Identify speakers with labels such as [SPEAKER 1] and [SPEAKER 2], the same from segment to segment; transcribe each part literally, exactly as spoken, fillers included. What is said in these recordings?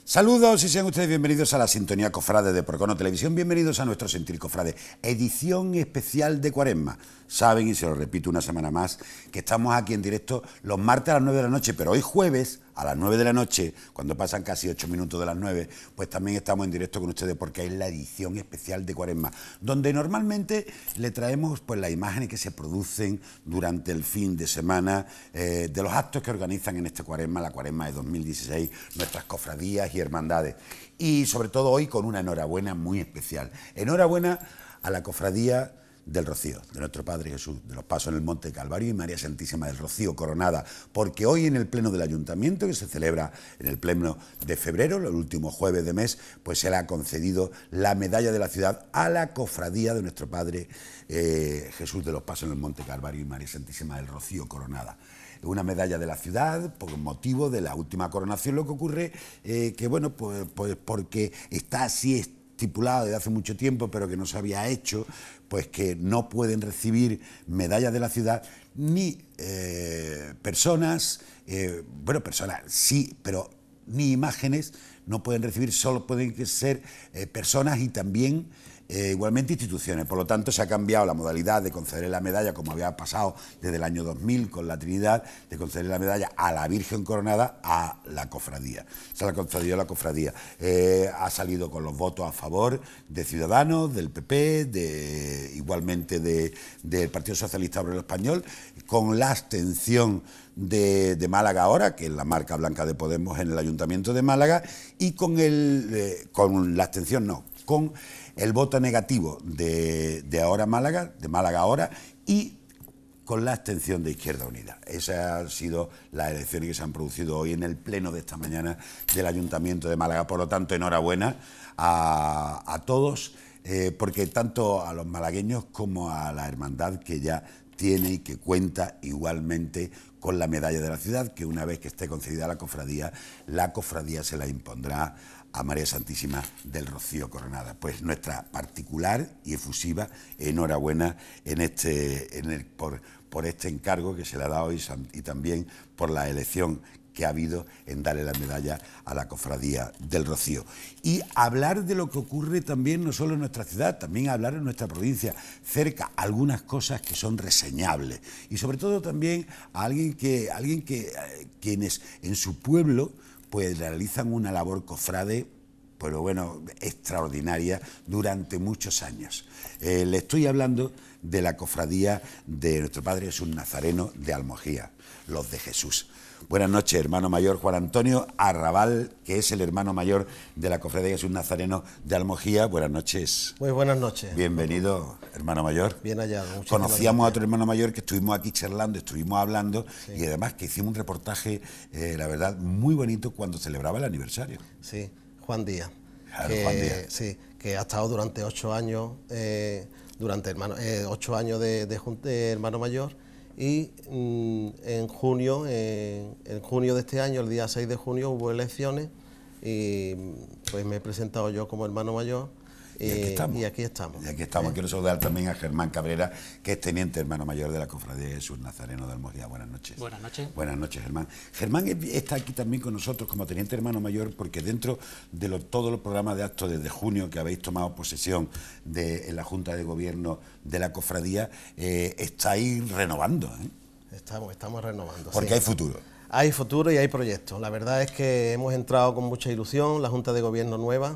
[SPEAKER 1] Saludos y sean ustedes bienvenidos a la sintonía cofrade de Procono Televisión, bienvenidos a nuestro Sentir Cofrade, edición especial de Cuaresma. Saben, y se lo repito una semana más, que estamos aquí en directo los martes a las nueve de la noche, pero hoy jueves a las nueve de la noche, cuando pasan casi ocho minutos de las nueve, pues también estamos en directo con ustedes porque es la edición especial de Cuaresma, donde normalmente le traemos pues las imágenes que se producen durante el fin de semana eh, de los actos que organizan en este Cuaresma, la Cuaresma de dos mil dieciséis, nuestras cofradías y hermandades. Y sobre todo hoy con una enhorabuena muy especial. Enhorabuena a la cofradía del Rocío, de nuestro Padre Jesús, de los Pasos en el Monte Calvario y María Santísima del Rocío Coronada, porque hoy en el Pleno del Ayuntamiento, que se celebra en el Pleno de febrero, el último jueves de mes, pues se le ha concedido la medalla de la ciudad a la cofradía de nuestro Padre eh, Jesús de los Pasos en el Monte Calvario y María Santísima del Rocío Coronada. Una medalla de la ciudad por motivo de la última coronación. Lo que ocurre eh, que, bueno, pues, pues porque está así estipulado desde hace mucho tiempo, pero que no se había hecho, pues que no pueden recibir medallas de la ciudad ni eh, personas, eh, bueno, personas sí, pero ni imágenes no pueden recibir, solo pueden ser eh, personas y también eh, igualmente instituciones. Por lo tanto, se ha cambiado la modalidad de conceder la medalla, como había pasado desde el año dos mil con la Trinidad, de conceder la medalla a la Virgen Coronada a la cofradía. Se la concedió a la cofradía. Eh, ha salido con los votos a favor de Ciudadanos, del P P, de, igualmente de, del Partido Socialista Obrero Español, con la abstención De, de Málaga ahora, que es la marca blanca de Podemos en el Ayuntamiento de Málaga, y con el eh, con la abstención no, con el voto negativo de, de ahora Málaga, de Málaga ahora, y con la abstención de Izquierda Unida. Esas han sido las elecciones que se han producido hoy en el pleno de esta mañana del Ayuntamiento de Málaga. Por lo tanto, enhorabuena a, a todos, eh, porque tanto a los malagueños como a la hermandad que ya tiene y que cuenta igualmente con la medalla de la ciudad, que una vez que esté concedida a la cofradía, la cofradía se la impondrá a María Santísima del Rocío Coronada. Pues nuestra particular y efusiva enhorabuena en este, en el, por, por este encargo que se le ha dado y, y también por la elección que ha habido en darle la medalla a la cofradía del Rocío. Y hablar de lo que ocurre también no solo en nuestra ciudad, también hablar en nuestra provincia, cerca, algunas cosas que son reseñables. Y sobre todo también a alguien que, alguien que eh, quienes en su pueblo pues realizan una labor cofrade, pero bueno, extraordinaria durante muchos años. Eh, le estoy hablando de la cofradía de nuestro Padre Jesús Nazareno de Almojía, los de Jesús. Buenas noches, hermano mayor Juan Antonio Arrabal, que es el hermano mayor de la cofradía de Jesús Nazareno de Almojía. Buenas noches.
[SPEAKER 2] Muy buenas noches.
[SPEAKER 1] Bienvenido, hermano mayor.
[SPEAKER 2] Bien hallado.
[SPEAKER 1] Conocíamos a otro hermano mayor que estuvimos aquí charlando, estuvimos hablando, sí. Y además que hicimos un reportaje, eh, la verdad, muy bonito cuando celebraba el aniversario.
[SPEAKER 2] Sí, Juan Díaz.
[SPEAKER 1] Claro,
[SPEAKER 2] que,
[SPEAKER 1] Juan Díaz.
[SPEAKER 2] Sí, que ha estado durante ocho años, eh, durante hermano, eh, ocho años de, de, de hermano mayor. Y mm, en junio, eh, en junio de este año, el día seis de junio, hubo elecciones y pues me he presentado yo como hermano mayor.
[SPEAKER 1] Y aquí estamos.
[SPEAKER 2] Y aquí estamos.
[SPEAKER 1] Y aquí estamos.
[SPEAKER 2] ¿Eh?
[SPEAKER 1] Quiero saludar también a Germán Cabrera, que es teniente hermano mayor de la Cofradía de Jesús Nazareno de Almojía. Buenas noches.
[SPEAKER 3] Buenas noches.
[SPEAKER 1] Buenas noches, Germán. Germán está aquí también con nosotros como teniente hermano mayor, porque dentro de lo, todos los programas de actos desde junio que habéis tomado posesión de, en la Junta de Gobierno de la Cofradía, eh, estáis renovando. ¿eh?
[SPEAKER 2] Estamos, estamos renovando.
[SPEAKER 1] Porque
[SPEAKER 2] sí.
[SPEAKER 1] hay futuro.
[SPEAKER 2] Hay futuro y hay proyectos. La verdad es que hemos entrado con mucha ilusión, la Junta de Gobierno nueva,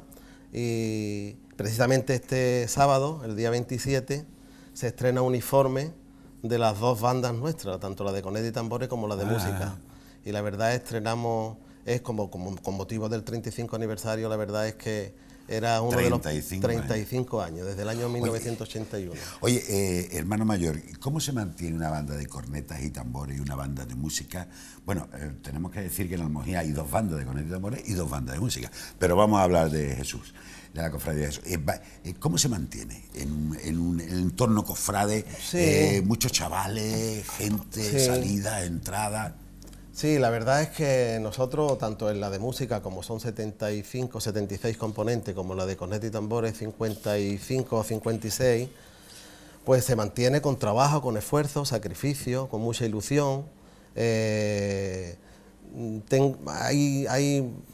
[SPEAKER 2] y precisamente este sábado, el día veintisiete, se estrena uniforme de las dos bandas nuestras, tanto la de cornetas y tambores como la de ah. música. Y la verdad estrenamos, es como, como con motivo del treinta y cinco aniversario, la verdad es que era uno
[SPEAKER 1] treinta y cinco
[SPEAKER 2] de los treinta y cinco años, desde el año mil novecientos ochenta y uno.
[SPEAKER 1] Oye, eh, hermano mayor, ¿cómo se mantiene una banda de cornetas y tambores y una banda de música? Bueno, eh, tenemos que decir que en Almojía hay dos bandas de cornetas y tambores y dos bandas de música, pero vamos a hablar de Jesús, de la cofradía de Jesús. Eh, ¿Cómo se mantiene en, en un en entorno cofrade? Sí. Eh, muchos chavales, gente, sí. Salida, entrada.
[SPEAKER 2] Sí, la verdad es que nosotros, tanto en la de música, como son setenta y cinco, setenta y seis componentes, como la de cornetas y tambores, cincuenta y cinco o cincuenta y seis, pues se mantiene con trabajo, con esfuerzo, sacrificio, con mucha ilusión. Eh, ten, hay, hay,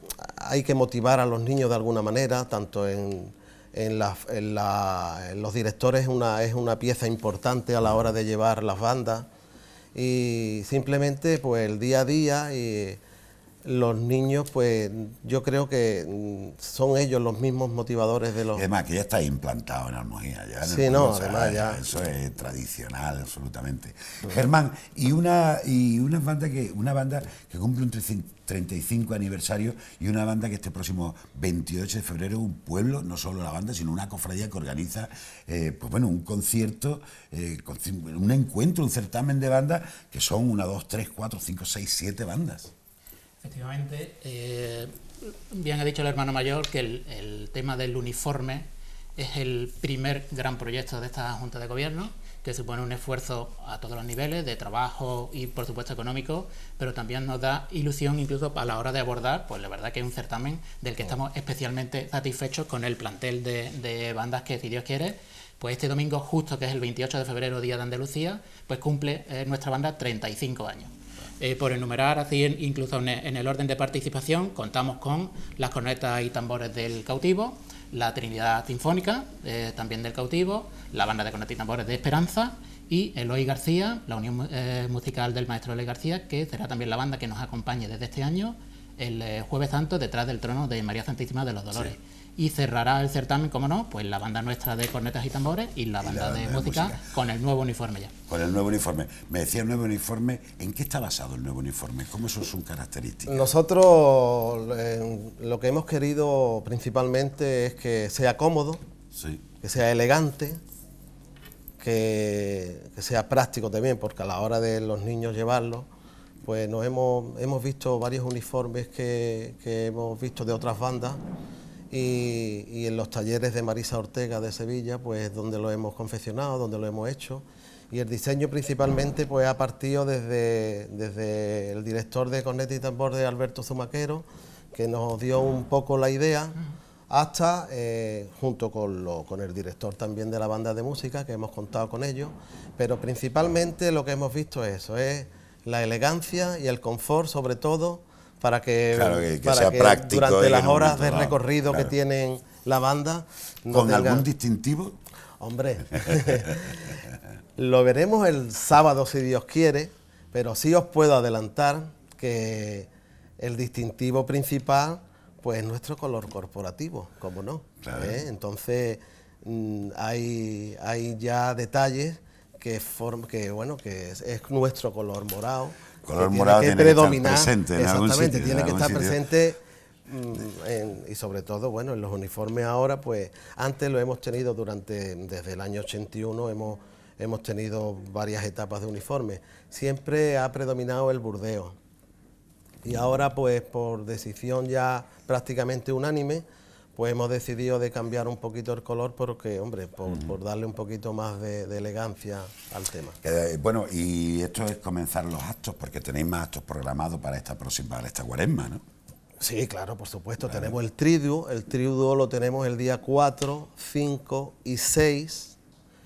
[SPEAKER 2] hay que motivar a los niños de alguna manera, tanto en, en, la, en, la, en los directores una, es una pieza importante a la hora de llevar las bandas, y simplemente pues el día a día y los niños, pues yo creo que son ellos los mismos motivadores de los...
[SPEAKER 1] Además, que ya está implantado en Almojía. Ya en
[SPEAKER 2] sí, no, o sea, además ya...
[SPEAKER 1] Eso es tradicional, absolutamente. Sí. Germán, y una y una banda que una banda que cumple un treinta y cinco aniversario, y una banda que este próximo veintiocho de febrero, un pueblo, no solo la banda, sino una cofradía que organiza, eh, pues bueno, un concierto, eh, un encuentro, un certamen de bandas, que son una, dos, tres, cuatro, cinco, seis, siete bandas.
[SPEAKER 3] Efectivamente, eh, bien ha dicho el hermano mayor que el, el tema del uniforme es el primer gran proyecto de esta Junta de Gobierno, que supone un esfuerzo a todos los niveles, de trabajo y por supuesto económico, pero también nos da ilusión incluso a la hora de abordar, pues la verdad que es un certamen del que estamos especialmente satisfechos con el plantel de, de bandas que, si Dios quiere, pues este domingo justo, que es el veintiocho de febrero, Día de Andalucía, pues cumple eh, nuestra banda treinta y cinco años. Eh, por enumerar, así en, incluso en, en el orden de participación, contamos con las cornetas y tambores del Cautivo, la Trinidad Sinfónica, eh, también del Cautivo, la banda de cornetas y tambores de Esperanza, y Eloy García, la unión eh, musical del maestro Eloy García, que será también la banda que nos acompañe desde este año el eh, Jueves Santo detrás del trono de María Santísima de los Dolores. Sí. Y cerrará el certamen, como no, pues la banda nuestra de cornetas y tambores y la banda, y la banda de, de música, música con el nuevo uniforme ya.
[SPEAKER 1] Con el nuevo uniforme. Me decía el nuevo uniforme, ¿en qué está basado el nuevo uniforme? ¿Cómo son sus características?
[SPEAKER 2] Nosotros eh, lo que hemos querido principalmente es que sea cómodo, sí, que sea elegante, que, que sea práctico también, porque a la hora de los niños llevarlo, pues nos hemos, hemos visto varios uniformes que, que hemos visto de otras bandas. Y, y en los talleres de Marisa Ortega de Sevilla, pues donde lo hemos confeccionado, donde lo hemos hecho, y el diseño principalmente pues ha partido desde, desde el director de corneta y tambor de Alberto Zumaquero, que nos dio un poco la idea, hasta eh, junto con, lo, con el director también de la banda de música, que hemos contado con ellos, pero principalmente lo que hemos visto es eso, es la elegancia y el confort sobre todo, para que,
[SPEAKER 1] claro, que, que
[SPEAKER 2] para
[SPEAKER 1] sea
[SPEAKER 2] que
[SPEAKER 1] práctico
[SPEAKER 2] durante las
[SPEAKER 1] no
[SPEAKER 2] horas de
[SPEAKER 1] dado,
[SPEAKER 2] recorrido claro, que tienen la banda...
[SPEAKER 1] No ¿Con tenga... algún distintivo?
[SPEAKER 2] Hombre, lo veremos el sábado si Dios quiere, pero sí os puedo adelantar que el distintivo principal pues es nuestro color corporativo, ¿cómo no? Claro. ¿Eh? Entonces mmm, hay, hay ya detalles que, form, que, bueno, que es, es nuestro color morado.
[SPEAKER 1] Color que morado tiene que, tiene que estar presente en algún sitio.
[SPEAKER 2] Exactamente, tiene que estar
[SPEAKER 1] sitio.
[SPEAKER 2] presente mmm, en, y sobre todo, bueno, en los uniformes ahora, pues antes lo hemos tenido durante, desde el año ochenta y uno, hemos, hemos tenido varias etapas de uniforme. Siempre ha predominado el burdeo. Y ahora, pues por decisión ya prácticamente unánime, pues hemos decidido de cambiar un poquito el color porque, hombre, por, uh-huh. por darle un poquito más de, de elegancia al tema.
[SPEAKER 1] Eh, bueno, y esto es comenzar los actos, porque tenéis más actos programados para esta próxima, para esta cuaresma, ¿no?
[SPEAKER 2] Sí, claro, por supuesto. Claro. Tenemos el triduo, el triduo lo tenemos el día cuatro, cinco y seis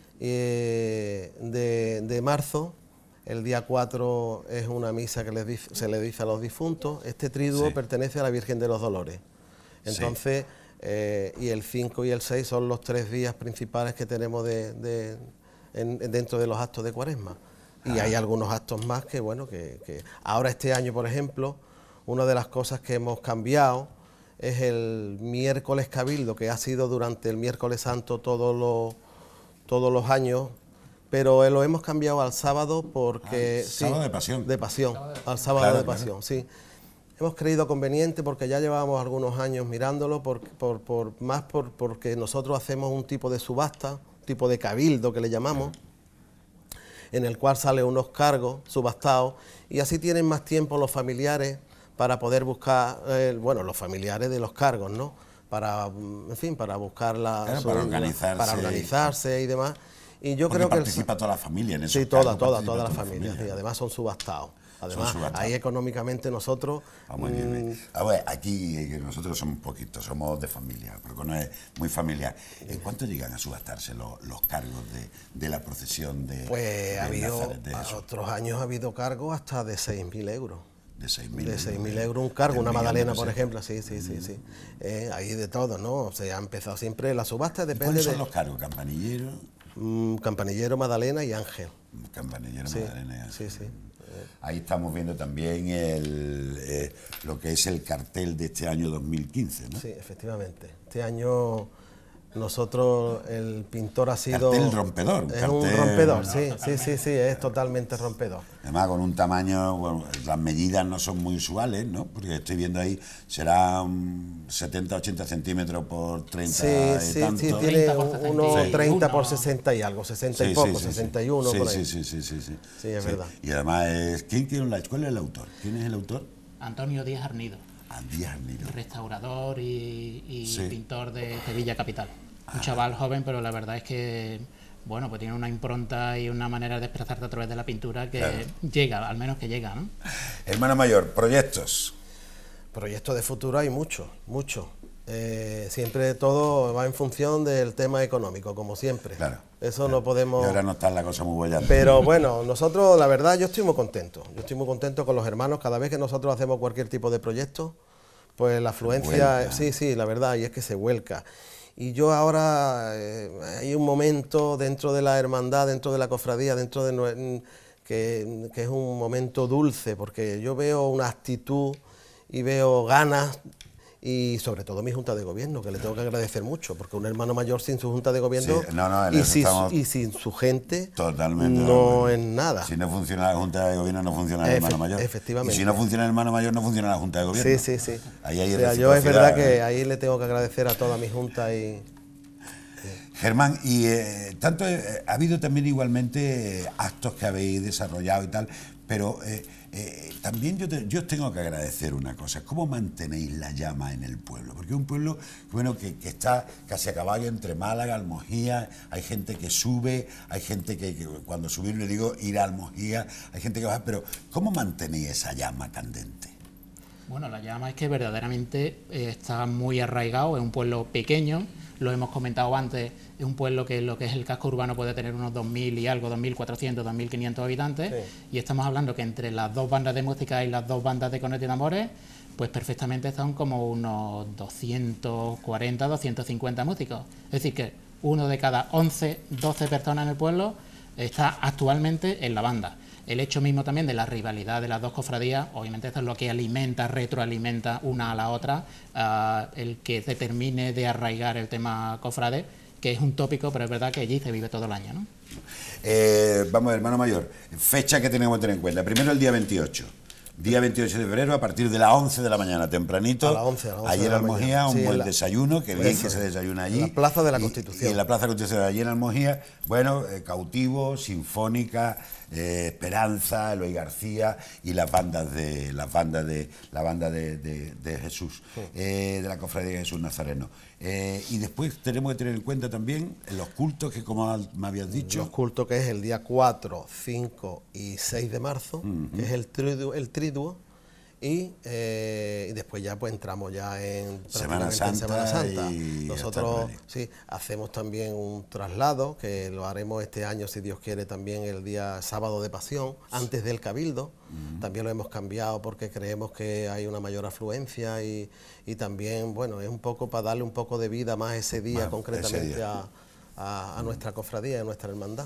[SPEAKER 2] eh, de, de marzo. El día cuatro es una misa que les dice, se le dice a los difuntos. Este triduo sí. pertenece a la Virgen de los Dolores. Entonces... Sí. Eh, y el cinco y el seis son los tres días principales que tenemos de, de, en, dentro de los actos de Cuaresma. Y ah. hay algunos actos más que, bueno, que, que ahora este año, por ejemplo, una de las cosas que hemos cambiado es el miércoles cabildo, que ha sido durante el miércoles santo todos los, todos los años, pero lo hemos cambiado al sábado porque...
[SPEAKER 1] Ah, sábado
[SPEAKER 2] sí,
[SPEAKER 1] de pasión.
[SPEAKER 2] De pasión, al sábado claro, de pasión, claro. sí. Hemos creído conveniente porque ya llevábamos algunos años mirándolo, por, por, por, más por, porque nosotros hacemos un tipo de subasta, un tipo de cabildo que le llamamos, en el cual salen unos cargos subastados y así tienen más tiempo los familiares para poder buscar, eh, bueno, los familiares de los cargos, ¿no? Para, en fin, para buscar la...
[SPEAKER 1] Claro, para organizarse.
[SPEAKER 2] Para organizarse y demás. Y yo
[SPEAKER 1] porque
[SPEAKER 2] creo que
[SPEAKER 1] participa el, toda la familia en eso.
[SPEAKER 2] Sí, toda, toda, toda la familia, familia. Y además son subastados. Además, ahí económicamente nosotros...
[SPEAKER 1] Ah, muy bien, bien. A ver, aquí nosotros somos poquitos, somos de familia, porque no es muy familiar. ¿En cuánto llegan a subastarse los, los cargos de, de la procesión de
[SPEAKER 2] Pues
[SPEAKER 1] de
[SPEAKER 2] ha habido,
[SPEAKER 1] de
[SPEAKER 2] a otros años ha habido cargos hasta de seis mil euros.
[SPEAKER 1] De seis mil
[SPEAKER 2] de seis mil euros un cargo, una
[SPEAKER 1] millón de
[SPEAKER 2] magdalena, por
[SPEAKER 1] pesetas.
[SPEAKER 2] ejemplo, sí, sí, sí, sí. Eh, ahí de todo, ¿no? O sea, ha empezado siempre la subasta, depende
[SPEAKER 1] ¿Cuáles son
[SPEAKER 2] de
[SPEAKER 1] los cargos? Campanillero,
[SPEAKER 2] mm, Campanillero, Magdalena y Ángel.
[SPEAKER 1] campanillero,
[SPEAKER 2] Sí,
[SPEAKER 1] Magdalena.
[SPEAKER 2] sí, sí.
[SPEAKER 1] Ahí estamos viendo también el, eh, lo que es el cartel de este año dos mil quince, ¿no?
[SPEAKER 2] Sí, efectivamente. Este año nosotros, el pintor ha sido...
[SPEAKER 1] Cartel rompedor.
[SPEAKER 2] Es
[SPEAKER 1] cartel,
[SPEAKER 2] un rompedor,
[SPEAKER 1] ¿no?
[SPEAKER 2] sí, sí, sí, sí, es totalmente rompedor.
[SPEAKER 1] Además, con un tamaño, bueno, las medidas no son muy usuales, ¿no? Porque estoy viendo ahí, será um, setenta, ochenta centímetros por treinta
[SPEAKER 2] Sí,
[SPEAKER 1] y
[SPEAKER 2] sí,
[SPEAKER 1] tanto.
[SPEAKER 2] sí, tiene
[SPEAKER 3] treinta por sesenta y
[SPEAKER 2] unos
[SPEAKER 3] uno.
[SPEAKER 2] treinta por sesenta y algo, sesenta y
[SPEAKER 1] Sí,
[SPEAKER 2] poco,
[SPEAKER 1] sí, sí, sí.
[SPEAKER 2] sesenta y uno
[SPEAKER 1] Sí,
[SPEAKER 2] por ahí.
[SPEAKER 1] sí, sí, sí, sí, sí.
[SPEAKER 2] Sí, es verdad.
[SPEAKER 1] Y además, es, ¿quién, quién, la- ¿cuál es el autor? ¿Quién es el autor?
[SPEAKER 3] Antonio Díaz Arnido,
[SPEAKER 1] Andía Arnido.
[SPEAKER 3] restaurador y, y
[SPEAKER 1] Sí.
[SPEAKER 3] pintor de Sevilla Capital. Un chaval joven, pero la verdad es que, bueno, pues tiene una impronta y una manera de expresarte a través de la pintura que
[SPEAKER 1] Claro.
[SPEAKER 3] llega, al menos que llega, ¿no?
[SPEAKER 1] Hermano mayor, proyectos.
[SPEAKER 2] Proyectos de futuro hay muchos, muchos. Eh, siempre todo va en función del tema económico, como siempre.
[SPEAKER 1] Claro.
[SPEAKER 2] Eso no podemos...
[SPEAKER 1] Y ahora no está la cosa muy buena.
[SPEAKER 2] Pero bueno, nosotros, la verdad, yo estoy muy contento. Yo estoy muy contento con los hermanos. Cada vez que nosotros hacemos cualquier tipo de proyecto, pues la afluencia,
[SPEAKER 1] Vuelca.
[SPEAKER 2] sí, sí, la verdad, y es que se vuelca. Y yo ahora, eh, hay un momento dentro de la hermandad, dentro de la cofradía, dentro de nue- que, que es un momento dulce, porque yo veo una actitud y veo ganas. Y sobre todo mi junta de gobierno, que le tengo que agradecer mucho, porque un hermano mayor sin su junta de gobierno
[SPEAKER 1] Sí, no, no, en
[SPEAKER 2] y,
[SPEAKER 1] eso
[SPEAKER 2] sin,
[SPEAKER 1] estamos
[SPEAKER 2] y sin su gente
[SPEAKER 1] Totalmente.
[SPEAKER 2] no es nada.
[SPEAKER 1] Si no funciona la Junta de Gobierno, no funciona el
[SPEAKER 2] Efe-
[SPEAKER 1] hermano mayor.
[SPEAKER 2] efectivamente.
[SPEAKER 1] Y si no funciona el hermano mayor, no funciona la Junta de Gobierno.
[SPEAKER 2] Sí, sí, sí.
[SPEAKER 1] Ahí hay
[SPEAKER 2] O sea, yo es
[SPEAKER 1] reciprocidad,
[SPEAKER 2] verdad que
[SPEAKER 1] ¿eh?
[SPEAKER 2] ahí le tengo que agradecer a toda mi junta y...
[SPEAKER 1] Germán, y eh, tanto eh, ha habido también igualmente eh, actos que habéis desarrollado y tal, pero eh, eh, también yo, te, yo os tengo que agradecer una cosa, ¿cómo mantenéis la llama en el pueblo? Porque es un pueblo bueno, que, que está casi a caballo entre Málaga, Almojía, hay gente que sube, hay gente que, que cuando subir le digo ir a Almojía, hay gente que baja, pero ¿cómo mantenéis esa llama candente?
[SPEAKER 3] Bueno, la llama es que verdaderamente eh, está muy arraigado, es un pueblo pequeño, lo hemos comentado antes, es un pueblo que lo que es el casco urbano puede tener unos dos mil y algo, dos mil cuatrocientos, dos mil quinientos habitantes,
[SPEAKER 2] Sí.
[SPEAKER 3] y estamos hablando que entre las dos bandas de música y las dos bandas de cornetas y tambores, pues perfectamente están como unos doscientos cuarenta, doscientos cincuenta músicos. Es decir, que uno de cada once, doce personas en el pueblo está actualmente en la banda. El hecho mismo también de la rivalidad de las dos cofradías, obviamente esto es lo que alimenta, retroalimenta una a la otra, uh, el que se termine de arraigar el tema cofrade, que es un tópico, pero es verdad que allí se vive todo el año, ¿no?
[SPEAKER 1] Eh, vamos, hermano mayor, fecha que tenemos que tener en cuenta. Primero el día veintiocho. Día veintiocho de febrero, a partir de las once de la mañana, tempranito.
[SPEAKER 2] A las once, a las once
[SPEAKER 1] allí
[SPEAKER 2] de
[SPEAKER 1] en
[SPEAKER 2] la
[SPEAKER 1] Almojía,
[SPEAKER 2] mañana.
[SPEAKER 1] un
[SPEAKER 2] Sí,
[SPEAKER 1] buen
[SPEAKER 2] en la-
[SPEAKER 1] desayuno, que bien
[SPEAKER 2] Eso
[SPEAKER 1] que
[SPEAKER 2] es.
[SPEAKER 1] se desayuna allí.
[SPEAKER 2] En la Plaza de la
[SPEAKER 1] Y-
[SPEAKER 2] Constitución.
[SPEAKER 1] Y, en la Plaza de la Constitución, allí en Almojía, bueno, eh, Cautivo, Sinfónica, eh, Esperanza, Eloy García y las bandas de las bandas de la banda de, de- de Jesús, eh, de la Cofradía de Jesús Nazareno. Eh, y después tenemos que tener en cuenta también los cultos que, como me habías dicho,
[SPEAKER 2] Los cultos que es el día cuatro, cinco y seis de marzo, que es el triduo, el triduo y, eh, y después ya pues entramos ya en
[SPEAKER 1] Semana
[SPEAKER 2] prácticamente en Semana
[SPEAKER 1] Santa
[SPEAKER 2] Santa.
[SPEAKER 1] y
[SPEAKER 2] Nosotros
[SPEAKER 1] hasta por
[SPEAKER 2] sí hacemos también un traslado que lo haremos este año si Dios quiere también el día sábado de Pasión antes del Cabildo. También lo hemos cambiado porque creemos que hay una mayor afluencia y, y también bueno es un poco para darle un poco de vida más ese día
[SPEAKER 1] Más
[SPEAKER 2] concretamente
[SPEAKER 1] ese día.
[SPEAKER 2] A, a, a nuestra cofradía, a nuestra hermandad.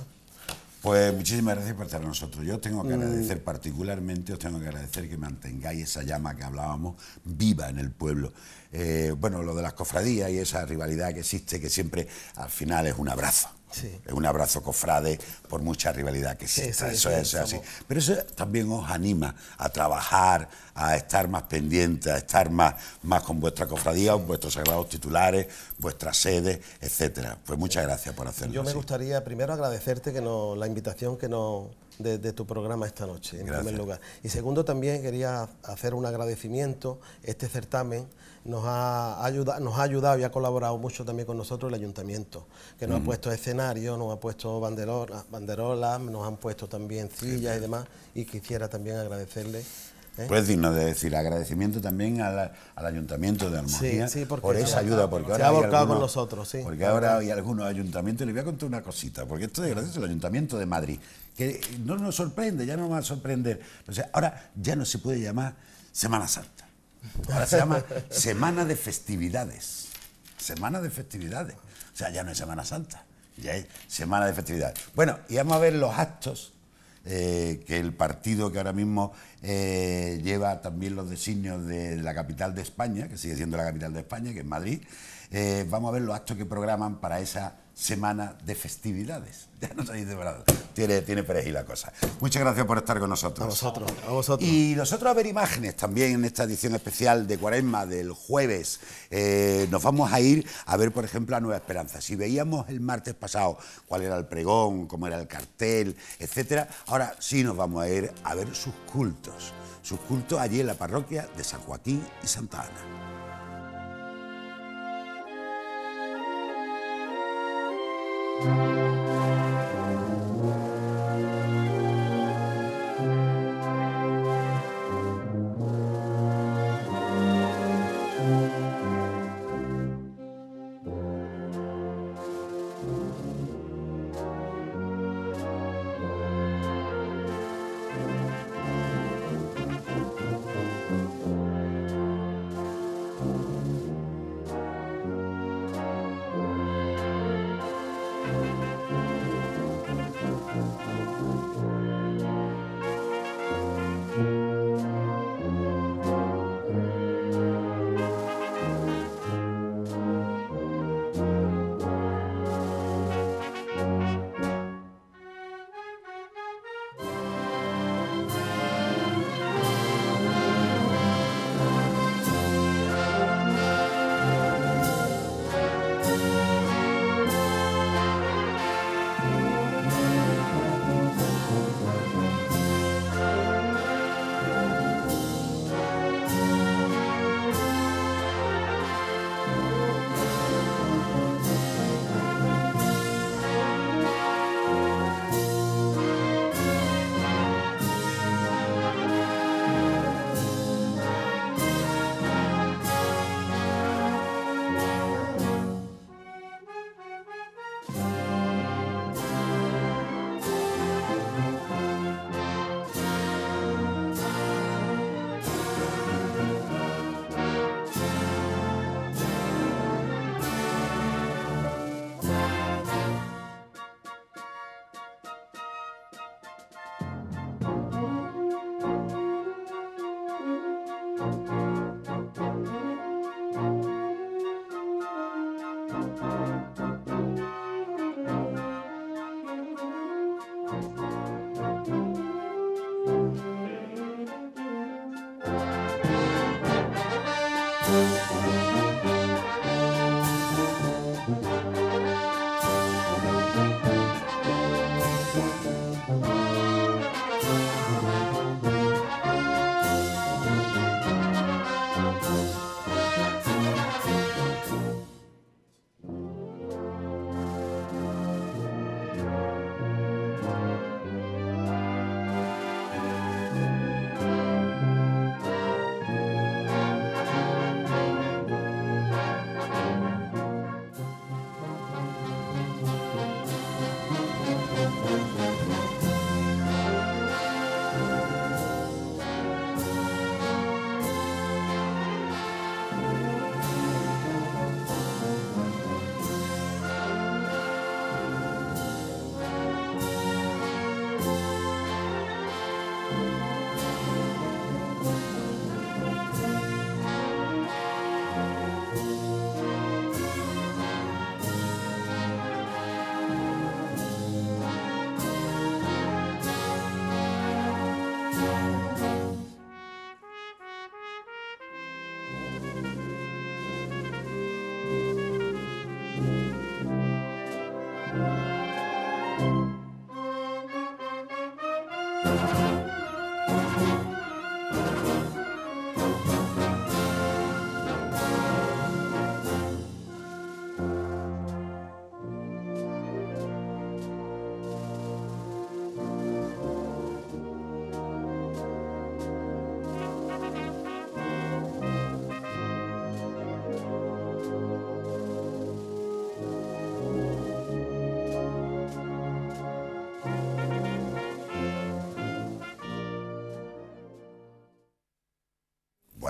[SPEAKER 1] Pues muchísimas gracias por estar con nosotros. Yo os tengo que agradecer particularmente, os tengo que agradecer que mantengáis esa llama que hablábamos viva en el pueblo. Eh, bueno, lo de las cofradías y esa rivalidad que existe, que siempre al final es un abrazo.
[SPEAKER 2] Sí.
[SPEAKER 1] Es un abrazo cofrade por mucha rivalidad que
[SPEAKER 2] Sí,
[SPEAKER 1] exista.
[SPEAKER 2] sí,
[SPEAKER 1] eso
[SPEAKER 2] sí,
[SPEAKER 1] es así.
[SPEAKER 2] somos-
[SPEAKER 1] Pero eso también os anima a trabajar, a estar más pendientes, a estar más, más con vuestra cofradía, vuestros sagrados titulares, vuestras sedes, etcétera. Pues muchas gracias por hacerlo.
[SPEAKER 2] Yo me
[SPEAKER 1] así.
[SPEAKER 2] gustaría primero agradecerte que no, la invitación que no, de, de tu programa esta noche, en
[SPEAKER 1] Gracias.
[SPEAKER 2] primer lugar. Y segundo, también quería hacer un agradecimiento. Este certamen nos ha, ayuda, nos ha ayudado y ha colaborado mucho también con nosotros el ayuntamiento, que nos ha puesto escenario, nos ha puesto banderolas, banderolas, nos han puesto también sillas y demás, y quisiera también agradecerle. ¿eh?
[SPEAKER 1] Pues digno de decir, agradecimiento también a la- al Ayuntamiento de Almojía
[SPEAKER 2] Sí, sí, porque
[SPEAKER 1] por
[SPEAKER 2] se ha
[SPEAKER 1] esa
[SPEAKER 2] volcado
[SPEAKER 1] ayuda.
[SPEAKER 2] con
[SPEAKER 1] Porque
[SPEAKER 2] nosotros.
[SPEAKER 1] ahora
[SPEAKER 2] Se ha
[SPEAKER 1] hay
[SPEAKER 2] volcado con
[SPEAKER 1] algunos-
[SPEAKER 2] nosotros, sí.
[SPEAKER 1] Porque ahora hay algunos ayuntamientos, le voy a contar una cosita, porque esto es gracioso, el Ayuntamiento de Madrid, que no nos sorprende, ya no nos va a sorprender. O sea, ahora ya no se puede llamar Semana Santa. Ahora se llama Semana de Festividades. Semana de Festividades. O sea, ya no es Semana Santa, ya es Semana de Festividades. Bueno, y vamos a ver los actos eh, que el partido que ahora mismo eh, lleva también los designios de la capital de España, que sigue siendo la capital de España, que es Madrid. Eh, vamos a ver los actos que programan para esa Semana de Festividades. Ya no se dice verdad. Tiene, tiene perejil la cosa. Muchas gracias por estar con nosotros.
[SPEAKER 2] A vosotros, a vosotros.
[SPEAKER 1] Y nosotros a ver imágenes también en esta edición especial de Cuaresma del jueves. Eh, nos vamos a ir a ver, por ejemplo, a Nueva Esperanza. Si veíamos el martes pasado cuál era el pregón, cómo era el cartel, etcétera, ahora sí nos vamos a ir a ver sus cultos. Sus cultos allí en la parroquia de San Joaquín y Santa Ana.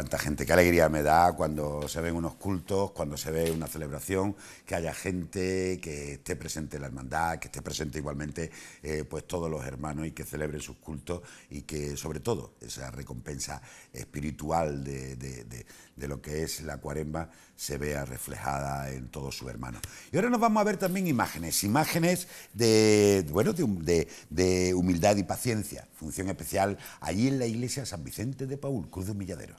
[SPEAKER 1] cuánta gente, qué alegría me da cuando se ven unos cultos, cuando se ve una celebración, que haya gente que esté presente en la hermandad, que esté presente igualmente eh, pues todos los hermanos y que celebren sus cultos y que sobre todo esa recompensa espiritual de, de, de, de lo que es la Cuaresma se vea reflejada en todos sus hermanos. Y ahora nos vamos a ver también imágenes, imágenes de, bueno, de, de, de humildad y paciencia, función especial allí en la iglesia San Vicente de Paúl, Cruz de Humilladero.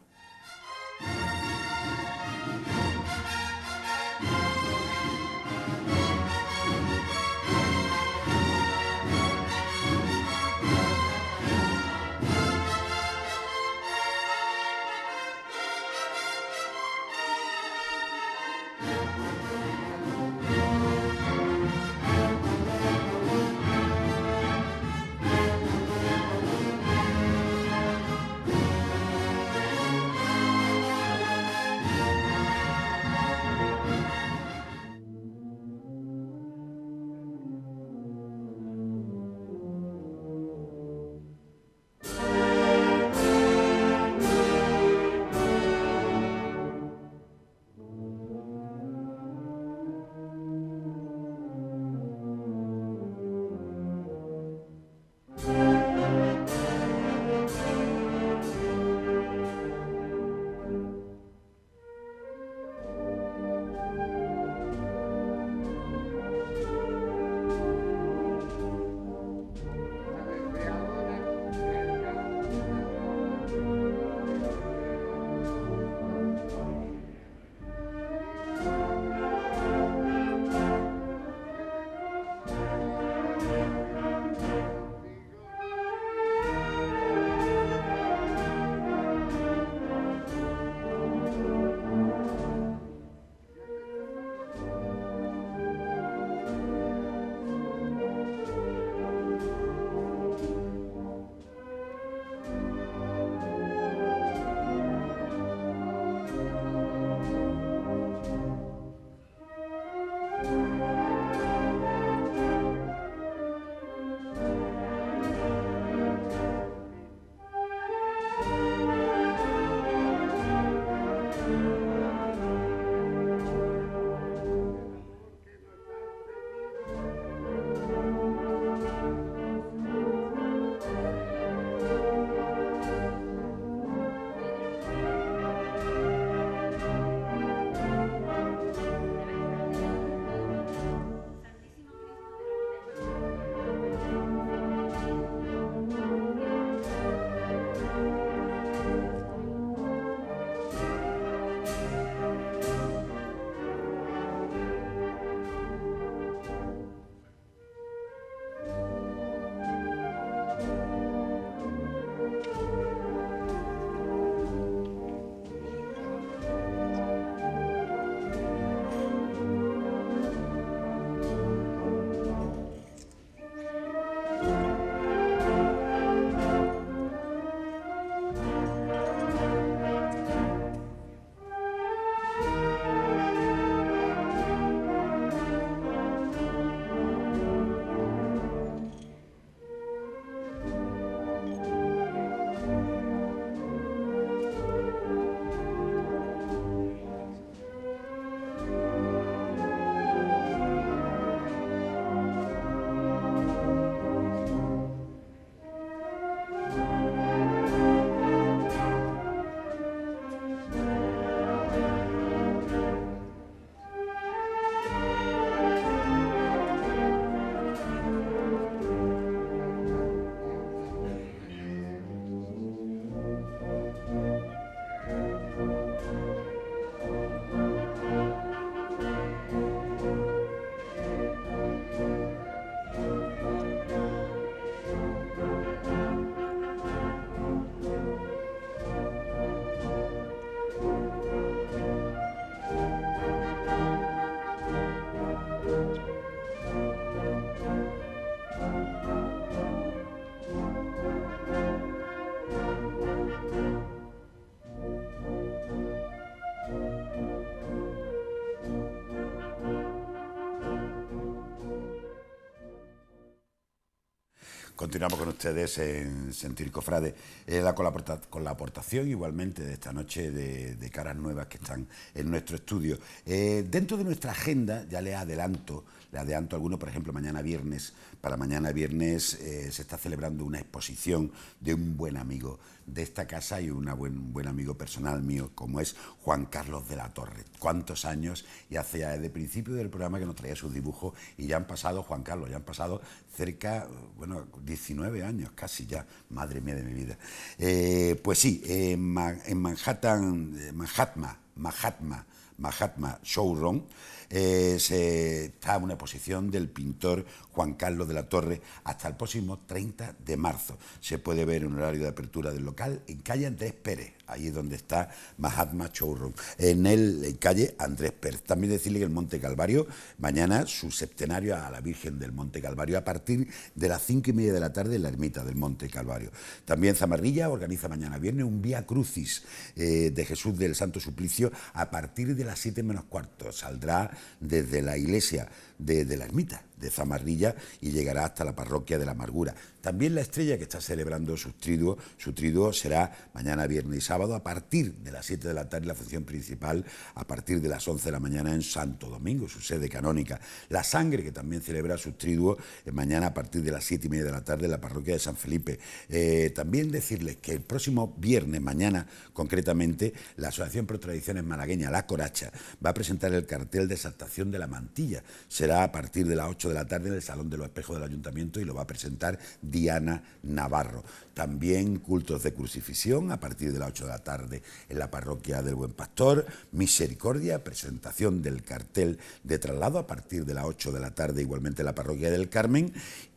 [SPEAKER 1] Continuamos con ustedes en Sentir Cofrade, eh, la, con, la, con la aportación igualmente de esta noche de, de caras nuevas que están en nuestro estudio. Eh, dentro de nuestra agenda, ya les adelanto, le adelanto alguno, por ejemplo, mañana viernes, para mañana viernes eh, se está celebrando una exposición de un buen amigo de esta casa y un buen, buen amigo personal mío, como es Juan Carlos de la Torre. ¿Cuántos años? Y hace ya desde el principio del programa que nos traía sus dibujos y ya han pasado, Juan Carlos, ya han pasado cerca, bueno, diecinueve años casi ya, madre mía de mi vida. Eh, pues sí, eh, en Manhattan, eh, Mahatma, Mahatma, Mahatma Showroom, eh, se está una exposición del pintor Juan Carlos de la Torre hasta el próximo treinta de marzo. Se puede ver en horario de apertura del local en calle Andrés Pérez, ahí es donde está Mahatma Showroom, en el en calle Andrés Pérez. También decirle que el Monte Calvario, mañana su septenario a la Virgen del Monte Calvario a partir de las cinco y media de la tarde en la ermita del Monte Calvario. También Zamarrilla organiza mañana viernes un Vía Crucis eh, de Jesús del Santo Suplicio a partir de las siete menos cuarto. Saldrá desde la iglesia de, de la ermita de Zamarrilla y llegará hasta la parroquia de la Amargura. También la Estrella, que está celebrando su triduo, su triduo será mañana viernes y sábado a partir de las siete de la tarde, la función principal a partir de las once de la mañana en Santo Domingo, su sede canónica. La Sangre, que también celebra su triduo eh, mañana a partir de las siete y media de la tarde en la parroquia de San Felipe. Eh, también decirles que el próximo viernes, mañana concretamente, la Asociación Pro Tradiciones Malagueña, La Coracha, va a presentar el cartel de exaltación de la mantilla. Será a partir de las ocho de la tarde en el Salón de los Espejos del Ayuntamiento y lo va a presentar Diana Navarro. También cultos de crucifixión a partir de las ocho de la tarde en la parroquia del Buen Pastor. Misericordia, presentación del cartel de traslado a partir de las ocho de la tarde igualmente en la parroquia del Carmen.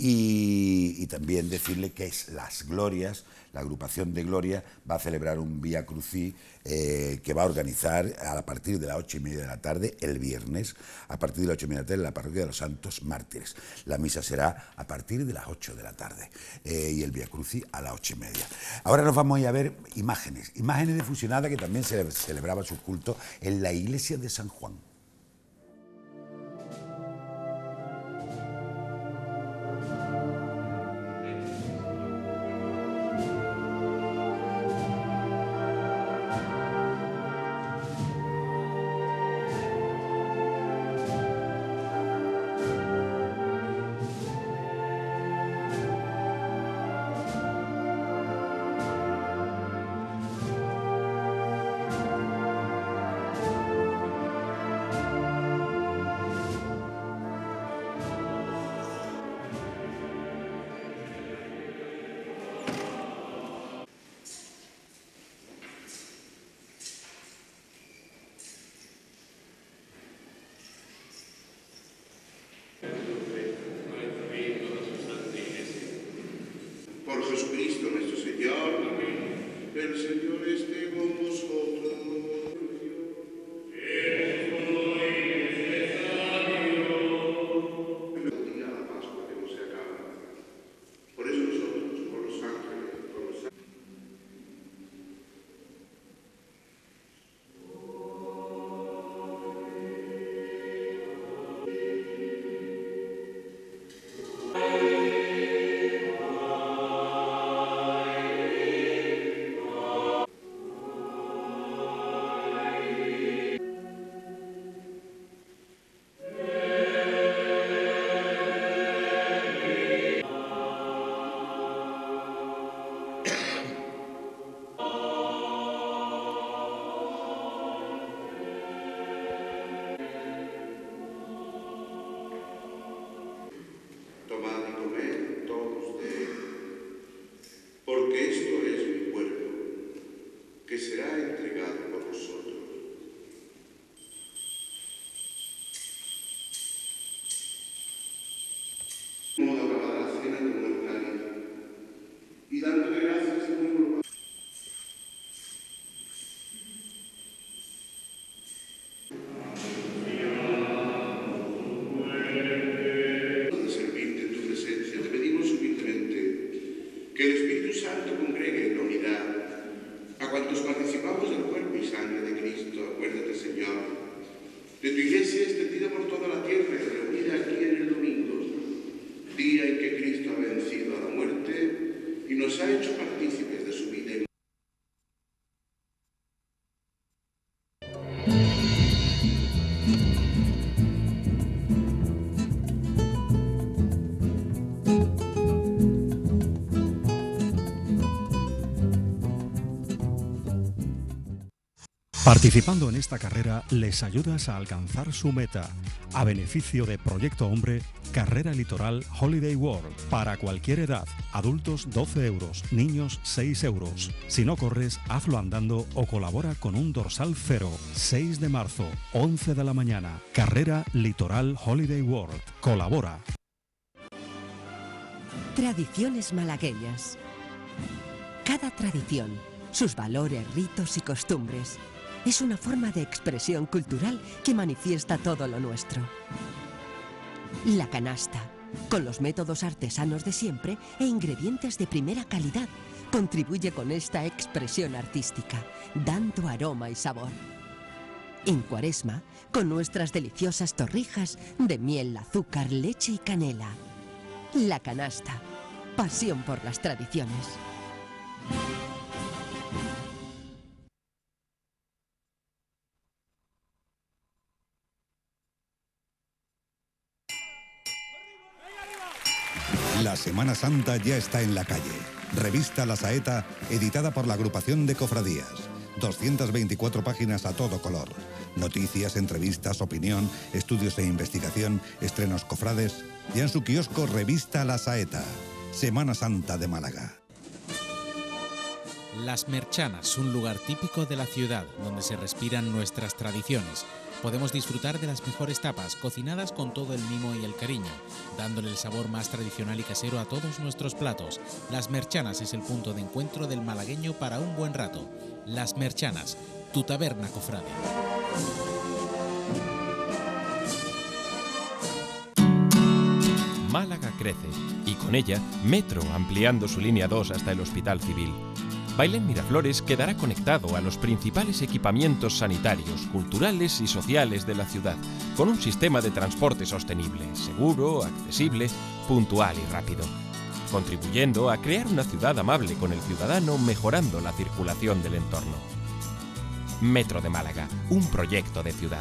[SPEAKER 1] Y, y también decirle que es Las Glorias, la agrupación de Gloria va a celebrar un Vía Crucis eh, que va a organizar a partir de las ocho y media de la tarde el viernes, a partir de las ocho y media de la tarde en la parroquia de los Santos Mártires. La misa será a partir de las ocho de la tarde eh, y el Vía Crucis a las ocho y media. Ahora nos vamos a ir a ver imágenes, imágenes de Fusionada que también se celebraba su culto en la iglesia de San Juan.
[SPEAKER 4] Por Jesucristo nuestro Señor. Amén. El Señor esté con vosotros. El día de la Pascua que no se acaba. Por eso nosotros, con los ángeles, con los ángeles. Tomad y comed todos de él, porque esto es mi cuerpo, que será entregado por vosotros. Modo acabada la cena como el cáliz, y dándole gracias como lo que el Espíritu Santo congregue en la unidad a cuantos participamos del cuerpo y sangre de Cristo. Acuérdate, Señor, de tu iglesia extendida por toda la tierra y reunida aquí en el domingo, día en que Cristo ha vencido a la muerte y nos ha hecho partícipes de su vida.
[SPEAKER 5] Participando en esta carrera les ayudas a alcanzar su meta. A beneficio de Proyecto Hombre, Carrera Litoral Holiday World. Para cualquier edad, adultos doce euros, niños seis euros. Si no corres, hazlo andando o colabora con un dorsal cero. seis de marzo, once de la mañana. Carrera Litoral Holiday World. Colabora.
[SPEAKER 6] Tradiciones malagueñas. Cada tradición, sus valores, ritos y costumbres, es una forma de expresión cultural que manifiesta todo lo nuestro. La canasta, con los métodos artesanos de siempre e ingredientes de primera calidad, contribuye con esta expresión artística, dando aroma y sabor. En Cuaresma, con nuestras deliciosas torrijas de miel, azúcar, leche y canela. La canasta, pasión por las tradiciones.
[SPEAKER 7] La Semana Santa ya está en la calle. Revista La Saeta, editada por la agrupación de cofradías. doscientas veinticuatro páginas a todo color. Noticias, entrevistas, opinión, estudios e investigación, estrenos cofrades. Ya en su kiosco Revista La Saeta. Semana Santa de Málaga.
[SPEAKER 8] Las Merchanas, un lugar típico de la ciudad, donde se respiran nuestras tradiciones. Podemos disfrutar de las mejores tapas, cocinadas con todo el mimo y el cariño, dándole el sabor más tradicional y casero a todos nuestros platos. Las Merchanas es el punto de encuentro del malagueño para un buen rato. Las Merchanas, tu taberna cofrade.
[SPEAKER 9] Málaga crece, y con ella, Metro ampliando su línea dos hasta el Hospital Civil. Bailén Miraflores quedará conectado a los principales equipamientos sanitarios, culturales y sociales de la ciudad, con un sistema de transporte sostenible, seguro, accesible, puntual y rápido, contribuyendo a crear una ciudad amable con el ciudadano, mejorando la circulación del entorno. Metro de Málaga, un proyecto de ciudad.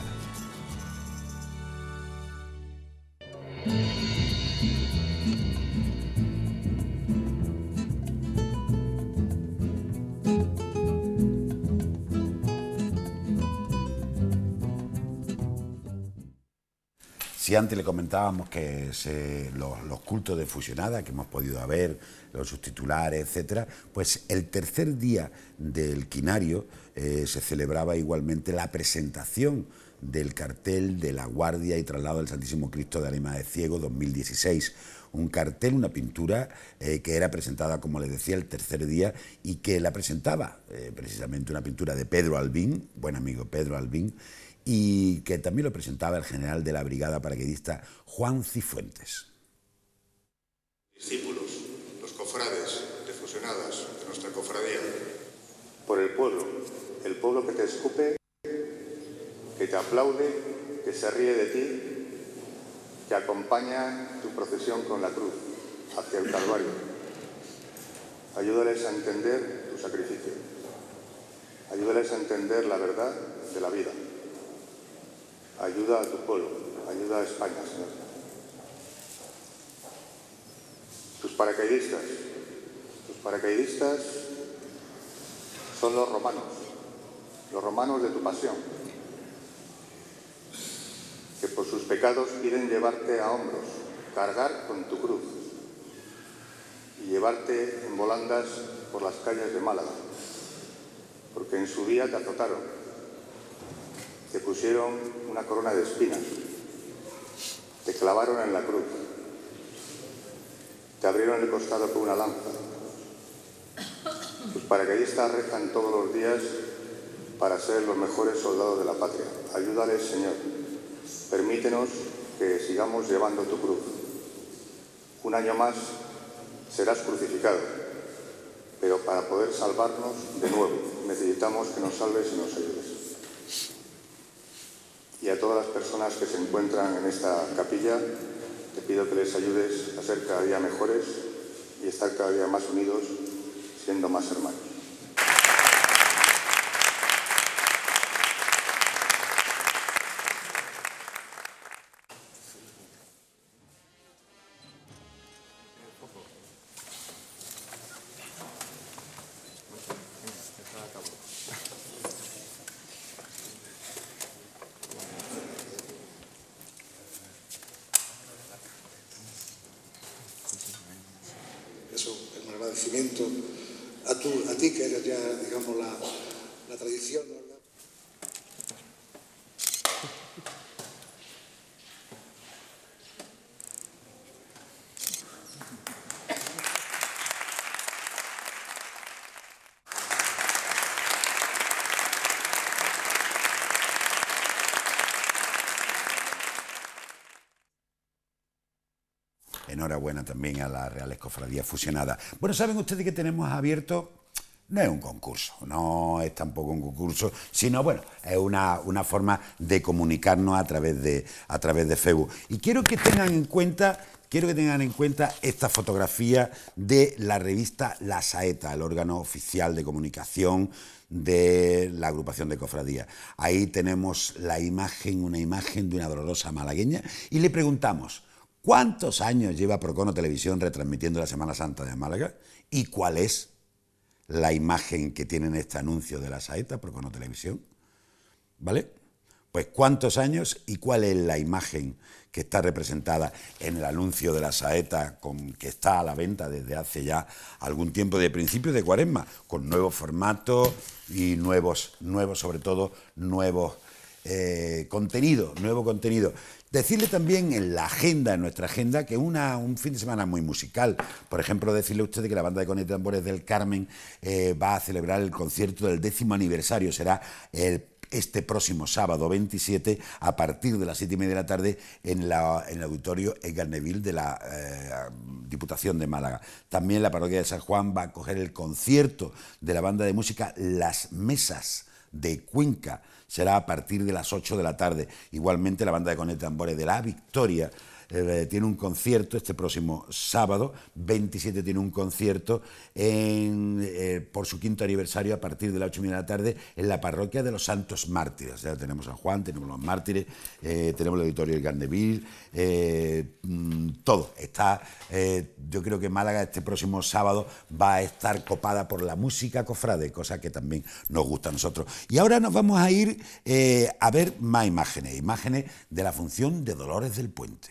[SPEAKER 1] Si antes le comentábamos que se, los, los cultos de fusionada que hemos podido ver, los subtitulares, etcétera, pues el tercer día del quinario eh, se celebraba igualmente la presentación del cartel de la Guardia y Traslado del Santísimo Cristo de Ánima de Ciego dos mil dieciséis. Un cartel, una pintura eh, que era presentada, como les decía, el tercer día y que la presentaba eh, precisamente una pintura de Pedro Albín, buen amigo Pedro Albín, y que también lo presentaba el general de la brigada paracaidista Juan Cifuentes.
[SPEAKER 10] Discípulos, los cofrades de fusionadas de nuestra cofradía, por el pueblo, el pueblo que te escupe, que te aplaude, que se ríe de ti, que acompaña tu procesión con la cruz hacia el Calvario. Ayúdales a entender tu sacrificio. Ayúdales a entender la verdad de la vida. Ayuda a tu pueblo, ayuda a España, Señor. Tus paracaidistas, tus paracaidistas son los romanos, los romanos de tu pasión, que por sus pecados piden llevarte a hombros, cargar con tu cruz y llevarte en volandas por las calles de Málaga, porque en su día te azotaron. Te pusieron una corona de espinas, te clavaron en la cruz, te abrieron el costado con una lanza. Tus paracaidistas rezan todos los días para ser los mejores soldados de la patria. Ayúdales, Señor. Permítenos que sigamos llevando tu cruz. Un año más serás crucificado, pero para poder salvarnos de nuevo necesitamos que nos salves y nos ayudes. Y a todas las personas que se encuentran en esta capilla, te pido que les ayudes a ser cada día mejores y estar cada día más unidos, siendo más hermanos.
[SPEAKER 11] Eso, un agradecimiento a, tu, a ti, que eres ya, digamos, la, la tradición, ¿no?
[SPEAKER 1] Enhorabuena también a las Reales Cofradías Fusionadas. Bueno, saben ustedes que tenemos abierto, no es un concurso, no es tampoco un concurso, sino, bueno, es una, una forma de comunicarnos a través de, a través de Facebook. Y quiero que tengan en cuenta, quiero que tengan en cuenta esta fotografía de la revista La Saeta, el órgano oficial de comunicación de la agrupación de cofradías. Ahí tenemos la imagen, una imagen de una dolorosa malagueña, y le preguntamos: ¿cuántos años lleva Procono Televisión retransmitiendo la Semana Santa de Málaga? ¿Y cuál es la imagen que tiene en este anuncio de La Saeta, Procono Televisión? ¿Vale? Pues ¿cuántos años y cuál es la imagen que está representada en el anuncio de La Saeta, con, que está a la venta desde hace ya algún tiempo, de principios de Cuaresma, con nuevos formatos y nuevos, nuevos sobre todo, nuevos eh, contenidos, nuevo contenido? Decirle también en la agenda, en nuestra agenda, que una, un fin de semana muy musical. Por ejemplo, decirle a ustedes que la banda de cornetas y tambores del Carmen eh, va a celebrar el concierto del décimo aniversario. Será el, este próximo sábado veintisiete, a partir de las siete y media de la tarde, en, la, en el auditorio Edgar Neville de la eh, Diputación de Málaga. También la parroquia de San Juan va a acoger el concierto de la banda de música Las Mesas de Cuenca. Será a partir de las ocho de la tarde. Igualmente, la banda de cornetas y tambores de La Victoria eh, tiene un concierto este próximo sábado, veintisiete, tiene un concierto en, eh, por su quinto aniversario, a partir de las ocho y media de la tarde, en la parroquia de los Santos Mártires. O sea, tenemos San Juan, tenemos los Mártires, eh, tenemos el auditorio del Gardeville, eh, mm, todo. Está, eh, yo creo que Málaga este próximo sábado va a estar copada por la música cofrade, cosa que también nos gusta a nosotros. Y ahora nos vamos a ir eh, a ver más imágenes, imágenes de la función de Dolores del Puente.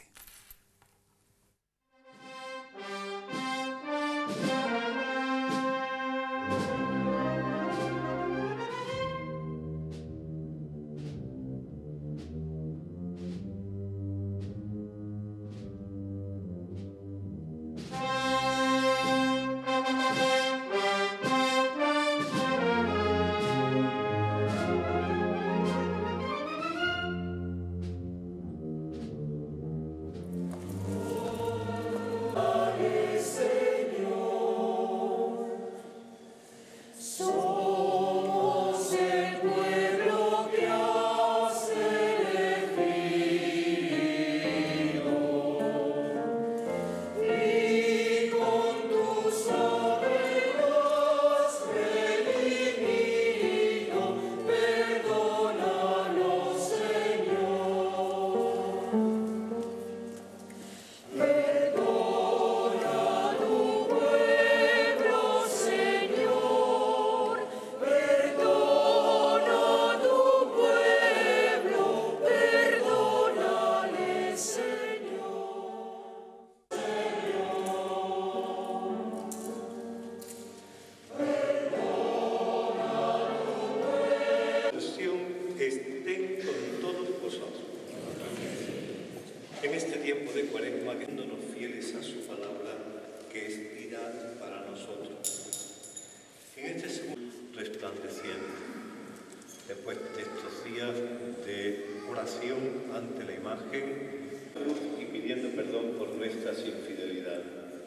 [SPEAKER 12] En este tiempo de Cuaresma, quedándonos fieles a su palabra, que es vida para nosotros. En este segundo resplandeciente, después de estos días de oración ante la imagen y pidiendo perdón por nuestras infidelidades,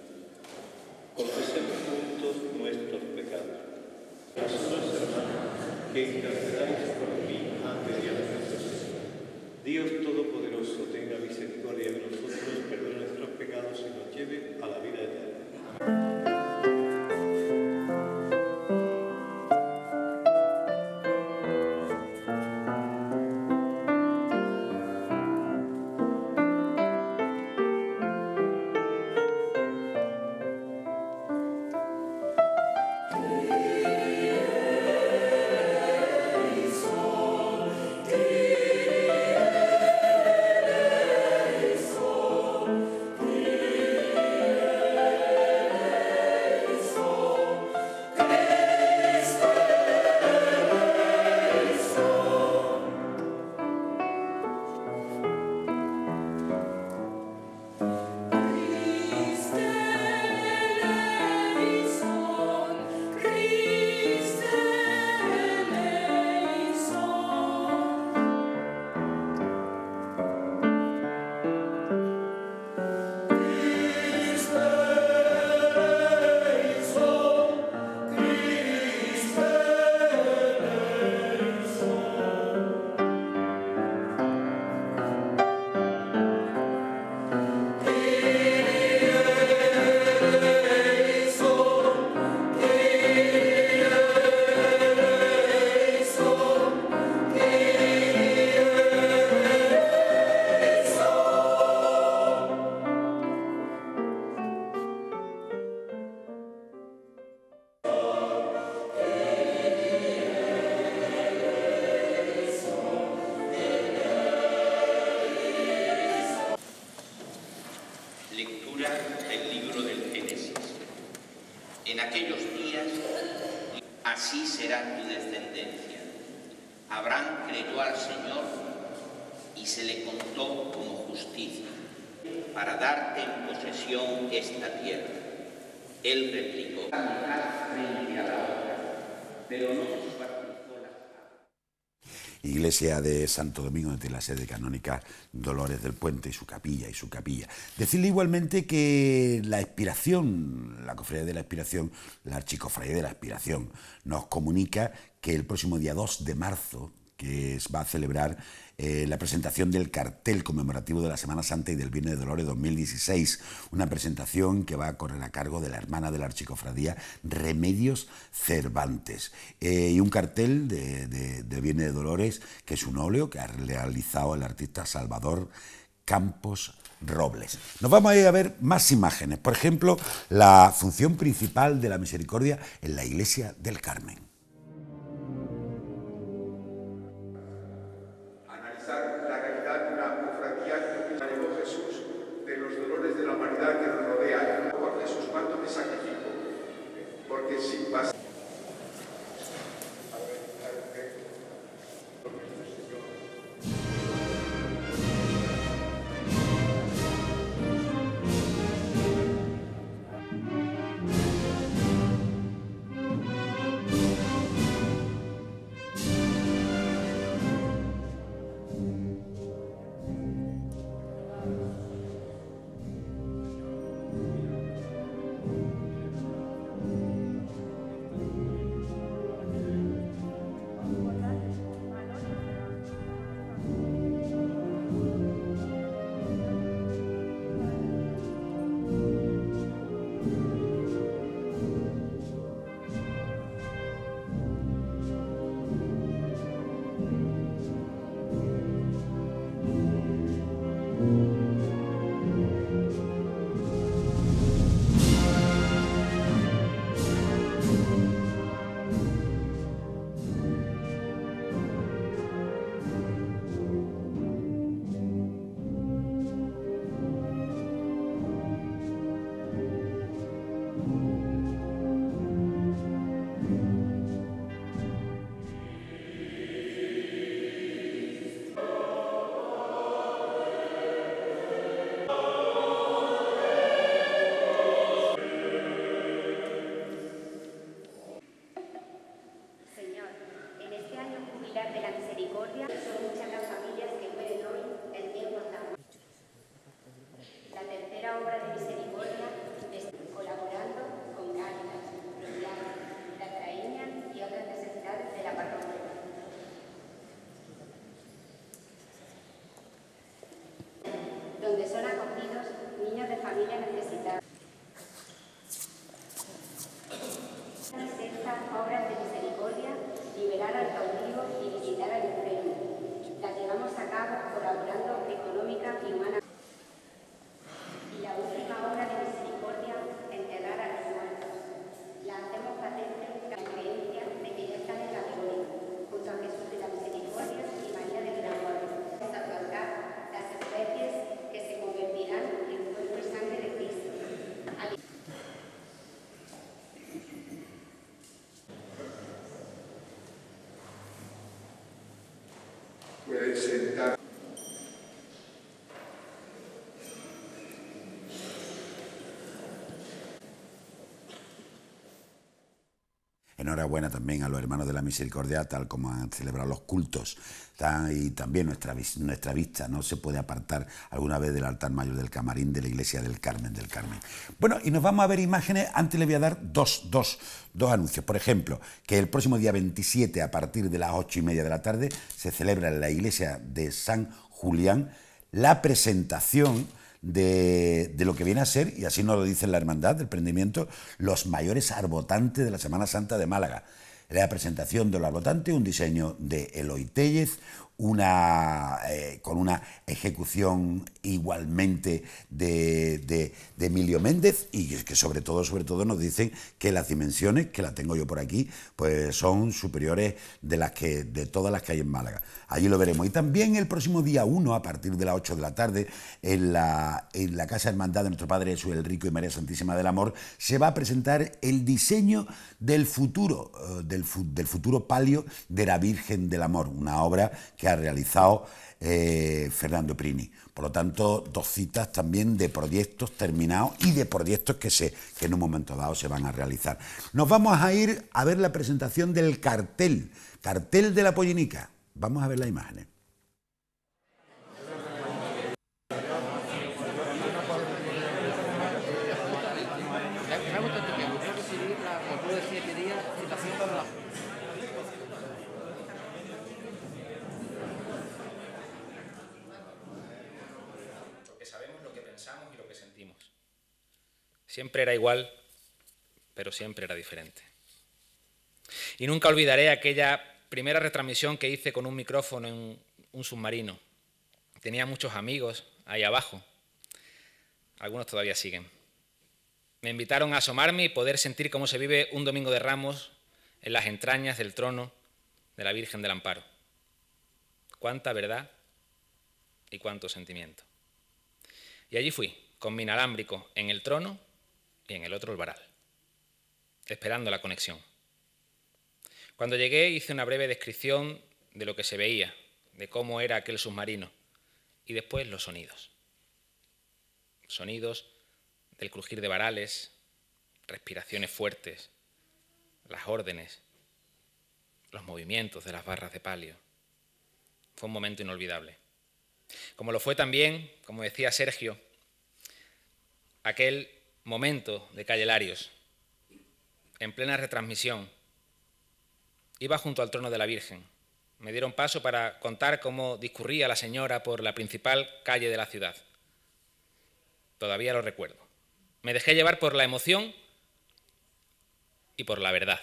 [SPEAKER 12] confesemos juntos nuestros pecados. Vosotros, hermanos, que intercedáis por mí ante Dios nuestro Señor. Dios Todopoderoso, tenga misericordia de nosotros, perdone nuestros pecados y nos lleve a la vida eterna.
[SPEAKER 13] En aquellos días, así será tu descendencia. Abraham creyó al Señor y se le contó como justicia, para darte en posesión esta tierra. Él replicó, frente a la obra, pero no descuartizó la...
[SPEAKER 1] Iglesia de Santo Domingo, donde tiene la sede canónica Dolores del Puente y su capilla y su capilla. Decirle igualmente que la Expiración, la Cofradía de la Expiración, la Archicofradía de la Expiración, nos comunica que el próximo día dos de marzo, que va a celebrar eh, la presentación del cartel conmemorativo de la Semana Santa y del Viernes de Dolores dos mil dieciséis, una presentación que va a correr a cargo de la hermana de la Archicofradía, Remedios Cervantes, eh, y un cartel de, de, de Viernes de Dolores, que es un óleo que ha realizado el artista Salvador Campos Robles. Nos vamos a ir a ver más imágenes, por ejemplo, la función principal de la Misericordia en la Iglesia del Carmen.
[SPEAKER 14] La realidad de una cofradía que llamó Jesús, de los dolores de la humanidad que nos rodean. Por Jesús, ¿cuánto me sacrifico? Porque sin pasar.
[SPEAKER 15] Donde son acogidos niños de familia necesitadas. La sexta, obras de misericordia, liberar al cautivo y visitar al enfermo. La llevamos a cabo colaborando económica y humana. Y la última obra de misericordia, enterrar a los muertos. La hacemos patente la creencia de que ya están en la gloria, junto a Jesús de la Misericordia y María del Gran Orden. Salvacar las especies que se convertirán en cuerpo y sangre de Cristo.
[SPEAKER 14] Pueden sentar.
[SPEAKER 1] Enhorabuena también a los hermanos de la Misericordia, tal como han celebrado los cultos. Y también nuestra, nuestra vista no se puede apartar alguna vez del altar mayor del camarín de la Iglesia del Carmen del Carmen. Bueno, y nos vamos a ver imágenes. Antes le voy a dar dos, dos, dos anuncios. Por ejemplo, que el próximo día veintisiete, a partir de las ocho y media de la tarde, se celebra en la Iglesia de San Julián la presentación De, de lo que viene a ser, y así nos lo dice la Hermandad del Prendimiento, los mayores arbotantes de la Semana Santa de Málaga. La presentación de los arbotantes, un diseño de Eloy Tellez, una, eh, con una ejecución igualmente de, de, de Emilio Méndez, y que sobre todo, sobre todo nos dicen que las dimensiones, que la tengo yo por aquí, pues son superiores de las que, de todas las que hay en Málaga. Allí lo veremos. Y también el próximo día uno, a partir de las ocho de la tarde, en la, en la Casa Hermandad de nuestro Padre Jesús el Rico y María Santísima del Amor, se va a presentar el diseño del futuro, eh, del, del futuro palio de la Virgen del Amor, una obra que ha realizado eh, Fernando Prini. Por lo tanto, dos citas también de proyectos terminados y de proyectos que, se, que en un momento dado se van a realizar. Nos vamos a ir a ver la presentación del cartel, cartel de la Pollinica. Vamos a ver las imágenes.
[SPEAKER 16] Siempre era igual, pero siempre era diferente. Y nunca olvidaré aquella primera retransmisión que hice con un micrófono en un submarino. Tenía muchos amigos ahí abajo. Algunos todavía siguen. Me invitaron a asomarme y poder sentir cómo se vive un Domingo de Ramos en las entrañas del trono de la Virgen del Amparo. Cuánta verdad y cuánto sentimiento. Y allí fui, con mi inalámbrico en el trono y en el otro el varal, esperando la conexión. Cuando llegué hice una breve descripción de lo que se veía, de cómo era aquel submarino, y después los sonidos. Sonidos del crujir de varales, respiraciones fuertes, las órdenes, los movimientos de las barras de palio. Fue un momento inolvidable. Como lo fue también, como decía Sergio, aquel momento de Calle Larios, en plena retransmisión. Iba junto al trono de la Virgen. Me dieron paso para contar cómo discurría la señora por la principal calle de la ciudad. Todavía lo recuerdo. Me dejé llevar por la emoción y por la verdad.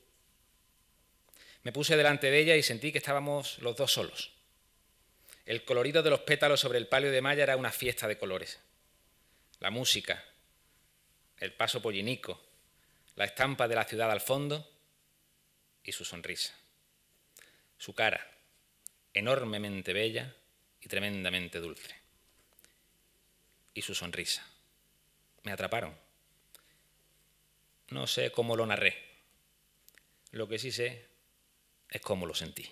[SPEAKER 16] Me puse delante de ella y sentí que estábamos los dos solos. El colorido de los pétalos sobre el palio de malla era una fiesta de colores. La música, el paso pollinico, la estampa de la ciudad al fondo y su sonrisa. Su cara, enormemente bella y tremendamente dulce. Y su sonrisa. Me atraparon. No sé cómo lo narré. Lo que sí sé es cómo lo sentí.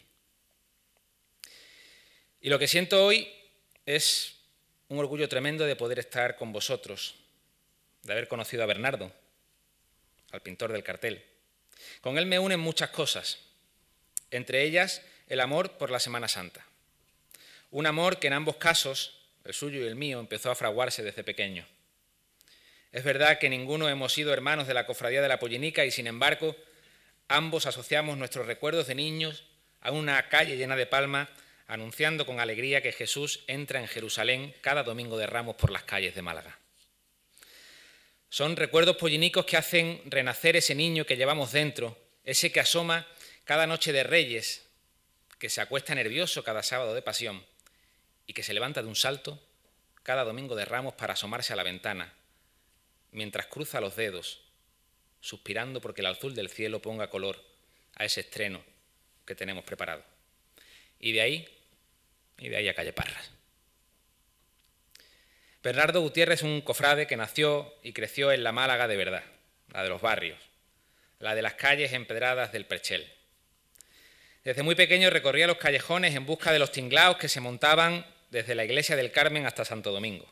[SPEAKER 16] Y lo que siento hoy es un orgullo tremendo de poder estar con vosotros, de haber conocido a Bernardo, al pintor del cartel. Con él me unen muchas cosas, entre ellas el amor por la Semana Santa. Un amor que en ambos casos, el suyo y el mío, empezó a fraguarse desde pequeño. Es verdad que ninguno hemos sido hermanos de la Cofradía de la Pollinica y, sin embargo, ambos asociamos nuestros recuerdos de niños a una calle llena de palmas, anunciando con alegría que Jesús entra en Jerusalén cada Domingo de Ramos por las calles de Málaga. Son recuerdos pollinicos que hacen renacer ese niño que llevamos dentro, ese que asoma cada noche de Reyes, que se acuesta nervioso cada sábado de Pasión y que se levanta de un salto cada Domingo de Ramos para asomarse a la ventana, mientras cruza los dedos, suspirando porque el azul del cielo ponga color a ese estreno que tenemos preparado. Y de ahí, y de ahí a Calle Parras. Bernardo Gutiérrez es un cofrade que nació y creció en la Málaga de verdad, la de los barrios, la de las calles empedradas del Perchel. Desde muy pequeño recorría los callejones en busca de los tinglaos que se montaban desde la iglesia del Carmen hasta Santo Domingo.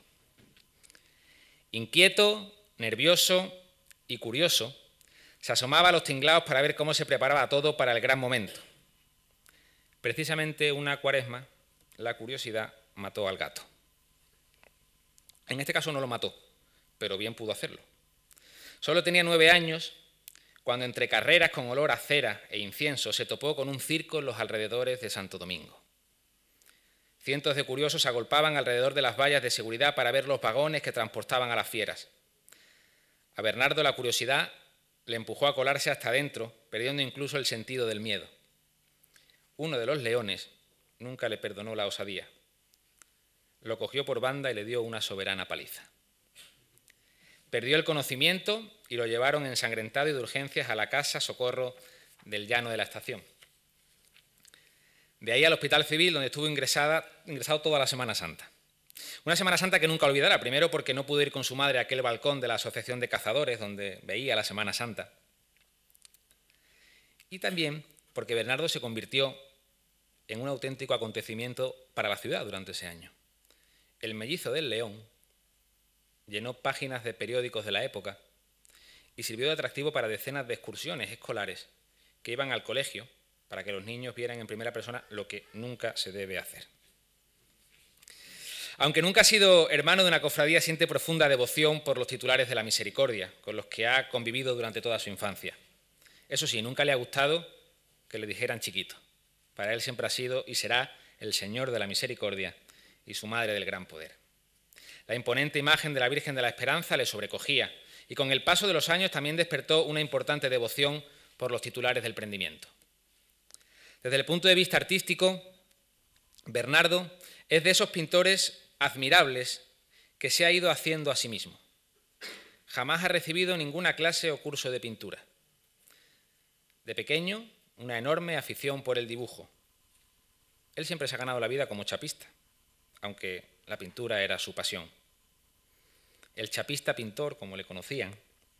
[SPEAKER 16] Inquieto, nervioso y curioso, se asomaba a los tinglaos para ver cómo se preparaba todo para el gran momento. Precisamente una cuaresma, la curiosidad mató al gato. En este caso no lo mató, pero bien pudo hacerlo. Solo tenía nueve años cuando entre carreras con olor a cera e incienso se topó con un circo en los alrededores de Santo Domingo. Cientos de curiosos se agolpaban alrededor de las vallas de seguridad para ver los vagones que transportaban a las fieras. A Bernardo la curiosidad le empujó a colarse hasta adentro, perdiendo incluso el sentido del miedo. Uno de los leones nunca le perdonó la osadía. Lo cogió por banda y le dio una soberana paliza. Perdió el conocimiento y lo llevaron ensangrentado y de urgencias a la casa Socorro del Llano de la Estación. De ahí al Hospital Civil, donde estuvo ingresada, ingresado toda la Semana Santa. Una Semana Santa que nunca olvidará, primero porque no pudo ir con su madre a aquel balcón de la Asociación de Cazadores, donde veía la Semana Santa. Y también porque Bernardo se convirtió en un auténtico acontecimiento para la ciudad durante ese año. El mellizo del León llenó páginas de periódicos de la época y sirvió de atractivo para decenas de excursiones escolares que iban al colegio para que los niños vieran en primera persona lo que nunca se debe hacer. Aunque nunca ha sido hermano de una cofradía, siente profunda devoción por los titulares de la Misericordia, con los que ha convivido durante toda su infancia. Eso sí, nunca le ha gustado que le dijeran chiquito. Para él siempre ha sido y será el Señor de la Misericordia y su Madre del Gran Poder. La imponente imagen de la Virgen de la Esperanza le sobrecogía y con el paso de los años también despertó una importante devoción por los titulares del prendimiento. Desde el punto de vista artístico, Bernardo es de esos pintores admirables que se ha ido haciendo a sí mismo. Jamás ha recibido ninguna clase o curso de pintura. De pequeño, una enorme afición por el dibujo. Él siempre se ha ganado la vida como chapista, aunque la pintura era su pasión. El chapista pintor, como le conocían,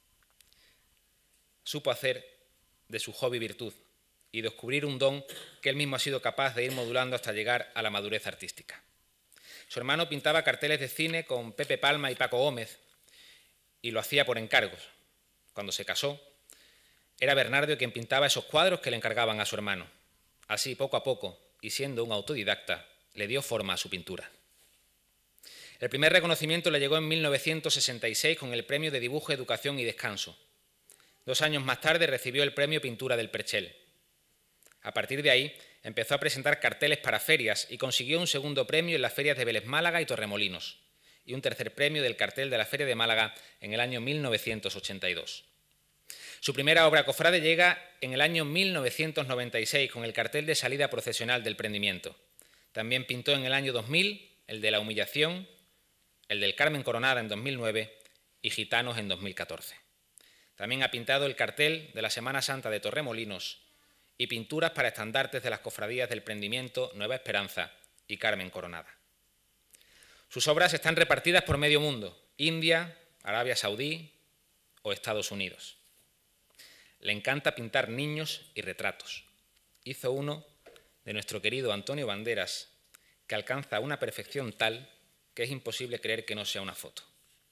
[SPEAKER 16] supo hacer de su hobby virtud y descubrir un don que él mismo ha sido capaz de ir modulando hasta llegar a la madurez artística. Su hermano pintaba carteles de cine con Pepe Palma y Paco Gómez y lo hacía por encargos. Cuando se casó, era Bernardo quien pintaba esos cuadros que le encargaban a su hermano. Así, poco a poco, y siendo un autodidacta, le dio forma a su pintura. El primer reconocimiento le llegó en mil novecientos sesenta y seis con el Premio de Dibujo, Educación y Descanso. Dos años más tarde recibió el Premio Pintura del Perchel. A partir de ahí, empezó a presentar carteles para ferias y consiguió un segundo premio en las ferias de Vélez Málaga y Torremolinos, y un tercer premio del cartel de la Feria de Málaga en el año mil novecientos ochenta y dos. Su primera obra cofrade llega en el año mil novecientos noventa y seis con el cartel de salida procesional del prendimiento. También pintó en el año dos mil el de la Humillación, el del Carmen Coronada en dos mil nueve y Gitanos en dos mil catorce. También ha pintado el cartel de la Semana Santa de Torremolinos y pinturas para estandartes de las cofradías del Prendimiento, Nueva Esperanza y Carmen Coronada. Sus obras están repartidas por medio mundo, India, Arabia Saudí o Estados Unidos. Le encanta pintar niños y retratos. Hizo uno de nuestro querido Antonio Banderas que alcanza una perfección tal que es imposible creer que no sea una foto.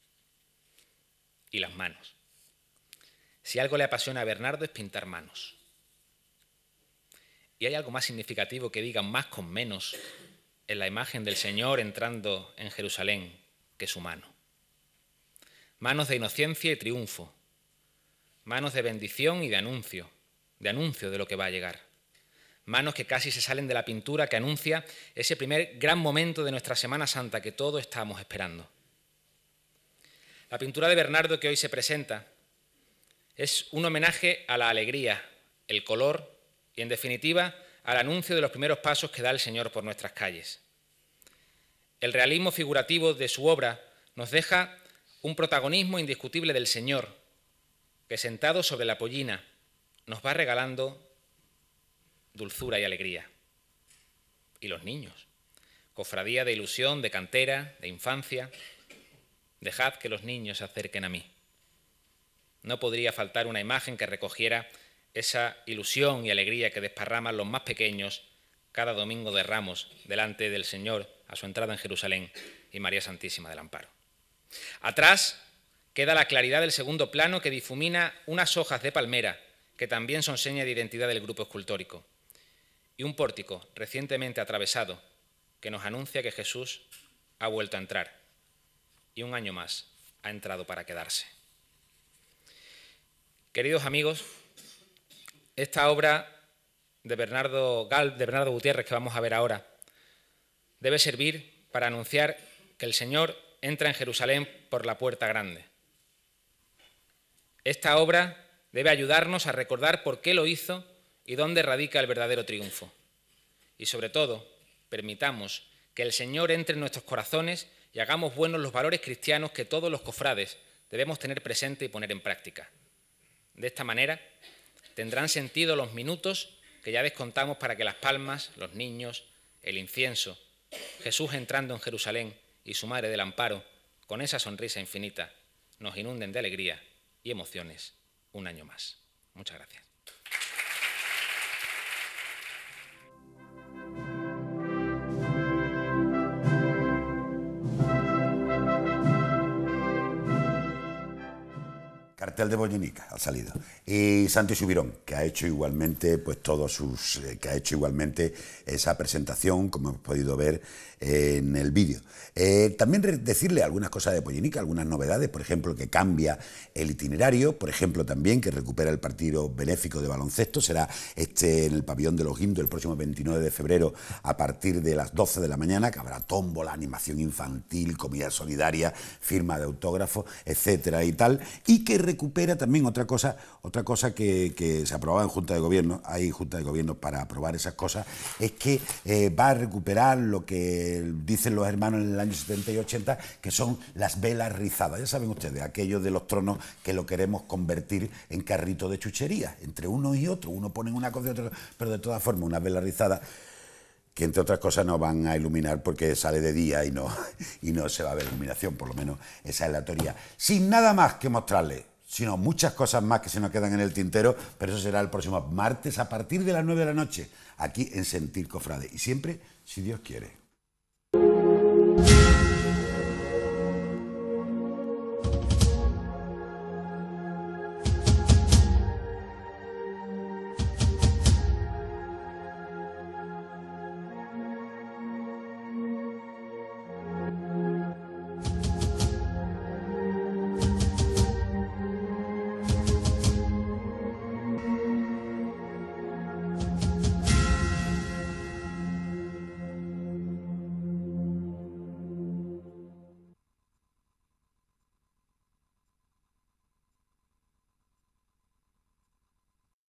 [SPEAKER 16] Y las manos. Si algo le apasiona a Bernardo es pintar manos. Y hay algo más significativo que digan más con menos en la imagen del Señor entrando en Jerusalén que su mano. Manos de inocencia y triunfo. Manos de bendición y de anuncio, de anuncio de lo que va a llegar. Manos que casi se salen de la pintura que anuncia ese primer gran momento de nuestra Semana Santa que todos estamos esperando. La pintura de Bernardo que hoy se presenta es un homenaje a la alegría, el color y, en definitiva, al anuncio de los primeros pasos que da el Señor por nuestras calles. El realismo figurativo de su obra nos deja un protagonismo indiscutible del Señor, que sentado sobre la pollina nos va regalando dulzura y alegría. Y los niños, cofradía de ilusión, de cantera, de infancia, dejad que los niños se acerquen a mí. No podría faltar una imagen que recogiera esa ilusión y alegría que desparraman los más pequeños cada domingo de Ramos delante del Señor a su entrada en Jerusalén y María Santísima del Amparo. Atrás queda la claridad del segundo plano que difumina unas hojas de palmera que también son seña de identidad del grupo escultórico, y un pórtico recientemente atravesado que nos anuncia que Jesús ha vuelto a entrar y un año más ha entrado para quedarse. Queridos amigos, esta obra de Bernardo Gal, de Bernardo Gutiérrez que vamos a ver ahora, debe servir para anunciar que el Señor entra en Jerusalén por la puerta grande. Esta obra debe ayudarnos a recordar por qué lo hizo y dónde radica el verdadero triunfo. Y sobre todo, permitamos que el Señor entre en nuestros corazones y hagamos buenos los valores cristianos que todos los cofrades debemos tener presente y poner en práctica. De esta manera tendrán sentido los minutos que ya descontamos para que las palmas, los niños, el incienso, Jesús entrando en Jerusalén y su Madre del Amparo, con esa sonrisa infinita, nos inunden de alegría y emociones un año más. Muchas gracias.
[SPEAKER 1] Cartel de Boyenica ha salido. Y Santi Subirón, que ha hecho igualmente, pues todos sus, eh, que ha hecho igualmente esa presentación, como hemos podido ver eh, en el vídeo. Eh, también decirle algunas cosas de Boyenica, algunas novedades, por ejemplo, que cambia el itinerario, por ejemplo, también que recupera el partido benéfico de baloncesto, será este en el pabellón de los Guindos el próximo veintinueve de febrero a partir de las doce de la mañana, que habrá tómbola, animación infantil, comida solidaria, firma de autógrafos, etcétera y tal, y que recupera también otra cosa, otra cosa que, que se aprobaba en Junta de Gobierno, hay Junta de Gobierno para aprobar esas cosas, es que eh, va a recuperar lo que dicen los hermanos en el año setenta y ochenta, que son las velas rizadas. Ya saben ustedes, aquellos de los tronos que lo queremos convertir en carrito de chuchería, entre uno y otro, uno pone una cosa y otro, pero de todas formas unas velas rizadas que entre otras cosas no van a iluminar porque sale de día y no, y no se va a ver iluminación, por lo menos esa es la teoría. Sin nada más que mostrarles, sino muchas cosas más que se nos quedan en el tintero, pero eso será el próximo martes a partir de las nueve de la noche, aquí en Sentir Cofrade. Y siempre, si Dios quiere.